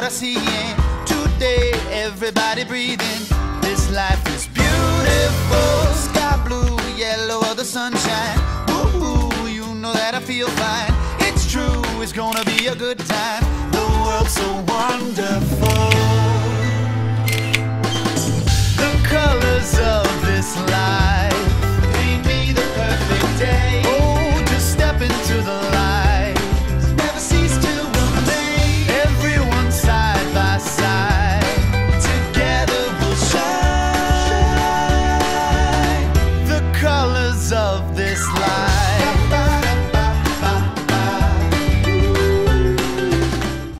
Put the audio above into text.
seeing. Today, everybody breathing. This life is beautiful. Sky blue, yellow of the sunshine. Ooh, you know that I feel fine. It's true, it's gonna be a good time.